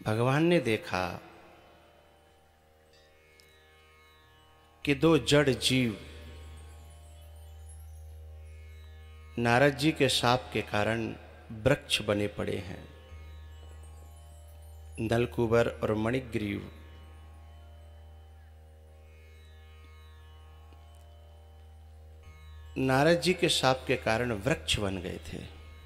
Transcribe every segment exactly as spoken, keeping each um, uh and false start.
भगवान ने देखा कि दो जड़ जीव नारद जी के शाप के कारण वृक्ष बने पड़े हैं। नलकूबर और मणिग्रीव नारद जी के शाप के कारण वृक्ष बन गए थे।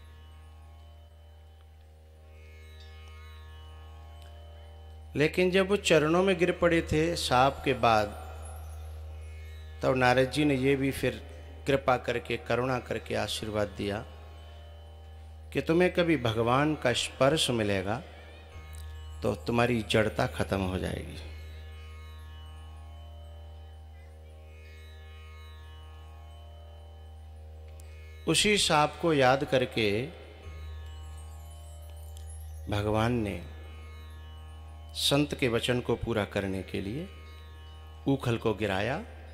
लेकिन जब वो चरणों में गिर पड़े थे शाप के बाद, तब नारद जी ने ये भी फिर कृपा करके करुणा करके आशीर्वाद दिया कि तुम्हें कभी भगवान का स्पर्श मिलेगा तो तुम्हारी जड़ता खत्म हो जाएगी। उसी शाप को याद करके भगवान ने संत के वचन को पूरा करने के लिए ऊखल को गिराया,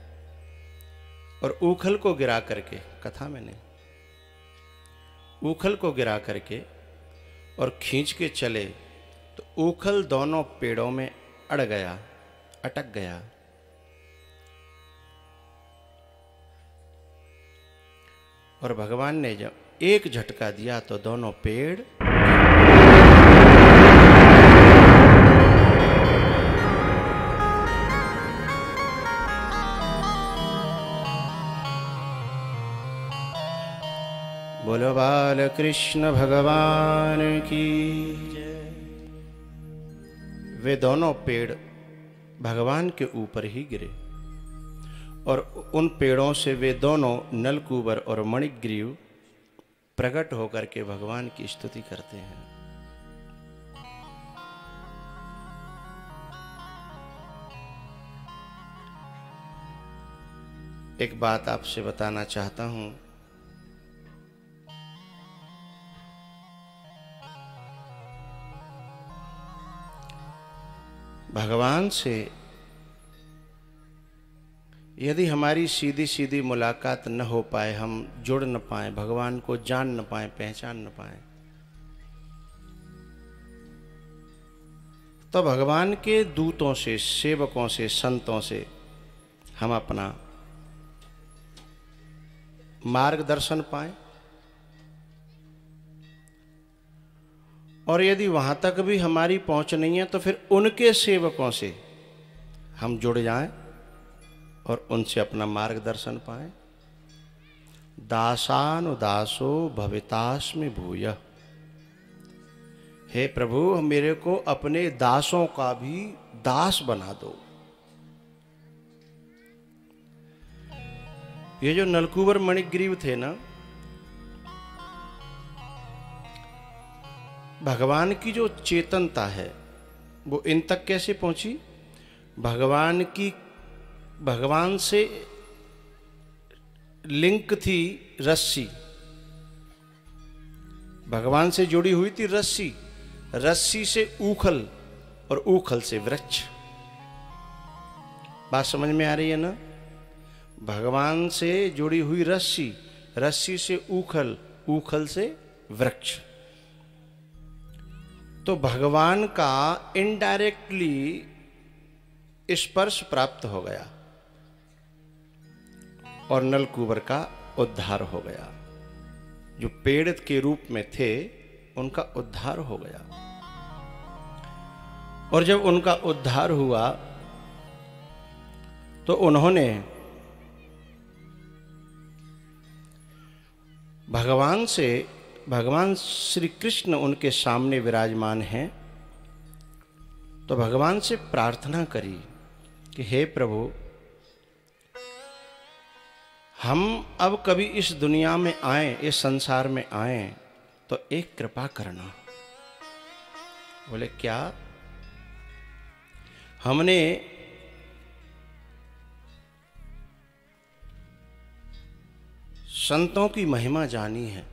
और ऊखल को गिरा करके, कथा में नहीं, ऊखल को गिरा करके और खींच के चले तो ऊखल दोनों पेड़ों में अड़ गया, अटक गया। और भगवान ने जब एक झटका दिया तो दोनों पेड़ बोलो बाल कृष्ण भगवान की जय। वे दोनों पेड़ भगवान के ऊपर ही गिरे और उन पेड़ों से वे दोनों नलकूबर और मणिग्रीव प्रकट होकर के भगवान की स्तुति करते हैं। एक बात आपसे बताना चाहता हूं। भगवान से यदि हमारी सीधी सीधी मुलाकात न हो पाए, हम जुड़ न पाए, भगवान को जान न पाए, पहचान न पाए, तो भगवान के दूतों से, सेवकों से, संतों से हम अपना मार्गदर्शन पाए। और यदि वहां तक भी हमारी पहुंच नहीं है तो फिर उनके सेवकों से हम जुड़ जाएं और उनसे अपना मार्गदर्शन पाएं। दासानुदासो भवितास्मि भूयः। हे प्रभु, मेरे को अपने दासों का भी दास बना दो। ये जो नलकूबर मणिग्रीव थे ना, भगवान की जो चेतनता है वो इन तक कैसे पहुंची? भगवान की भगवान से लिंक थी रस्सी, भगवान से जुड़ी हुई थी रस्सी, रस्सी से ऊखल और ऊखल से वृक्ष। बात समझ में आ रही है ना? भगवान से जुड़ी हुई रस्सी, रस्सी से ऊखल, ऊखल से वृक्ष। तो भगवान का इनडायरेक्टली स्पर्श प्राप्त हो गया और नलकूबर का उद्धार हो गया। जो पेड़ के रूप में थे उनका उद्धार हो गया। और जब उनका उद्धार हुआ तो उन्होंने भगवान से, भगवान श्री कृष्ण उनके सामने विराजमान हैं, तो भगवान से प्रार्थना करी कि हे प्रभु, हम अब कभी इस दुनिया में आए, इस संसार में आए तो एक कृपा करना। बोले क्या? हमने संतों की महिमा जानी है,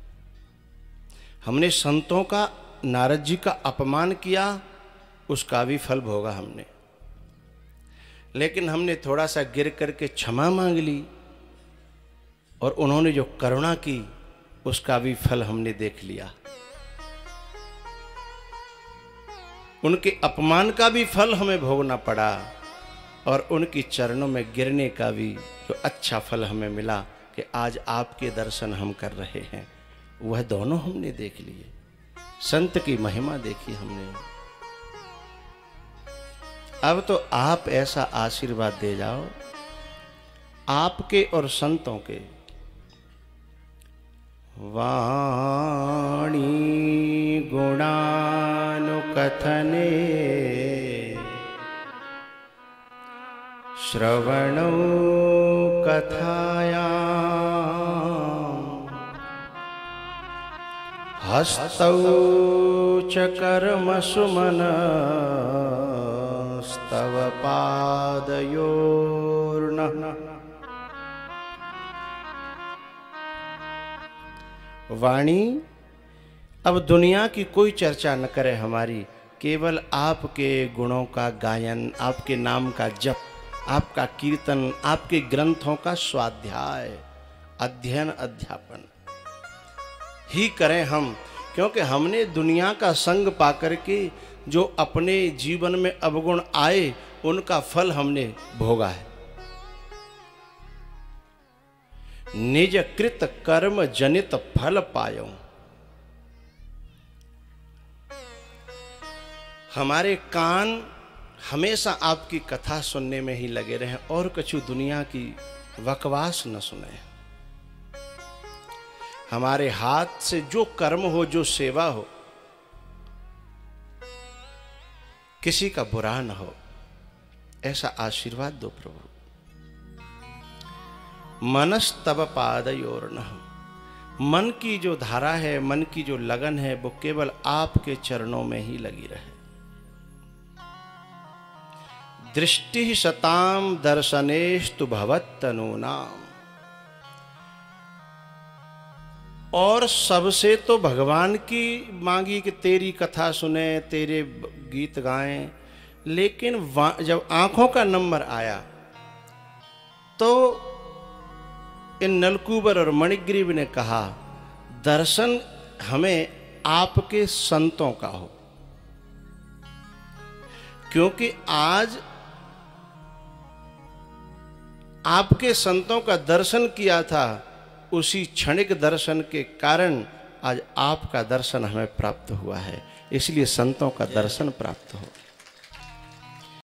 हमने संतों का, नारद जी का अपमान किया, उसका भी फल भोगा हमने। लेकिन हमने थोड़ा सा गिर करके क्षमा मांग ली और उन्होंने जो करुणा की उसका भी फल हमने देख लिया। उनके अपमान का भी फल हमें भोगना पड़ा और उनकी चरणों में गिरने का भी जो अच्छा फल हमें मिला कि आज आपके दर्शन हम कर रहे हैं, वह दोनों हमने देख लिए। संत की महिमा देखी हमने। अब तो आप ऐसा आशीर्वाद दे जाओ, आपके और संतों के। वाणी गुणानुकथने श्रवणौ कथायां हस्तौ च कर्मसु मनस्तव पादयोर्नः। वाणी अब दुनिया की कोई चर्चा न करे हमारी, केवल आपके गुणों का गायन, आपके नाम का जप, आपका कीर्तन, आपके ग्रंथों का स्वाध्याय, अध्ययन, अध्यापन ही करें हम। क्योंकि हमने दुनिया का संग पाकर के जो अपने जीवन में अवगुण आए, उनका फल हमने भोगा है। निज कृत कर्म जनित फल पायो। हमारे कान हमेशा आपकी कथा सुनने में ही लगे रहें और कछु दुनिया की बकवास न सुने। हमारे हाथ से जो कर्म हो, जो सेवा हो, किसी का बुरा न हो, ऐसा आशीर्वाद दो प्रभु। मनस्तव पादयोर्नः। मन की जो धारा है, मन की जो लगन है, वो केवल आपके चरणों में ही लगी रहे। दृष्टि सताम दर्शनेस्तु भवत्तनूनाम। और सबसे तो भगवान की मांगी कि तेरी कथा सुने, तेरे गीत गाएं, लेकिन जब आंखों का नंबर आया तो इन नलकूबर और मणिग्रीव ने कहा, दर्शन हमें आपके संतों का हो। क्योंकि आज आपके संतों का दर्शन किया था, उसी क्षणिक दर्शन के कारण आज आपका दर्शन हमें प्राप्त हुआ है। इसलिए संतों का दर्शन प्राप्त हो।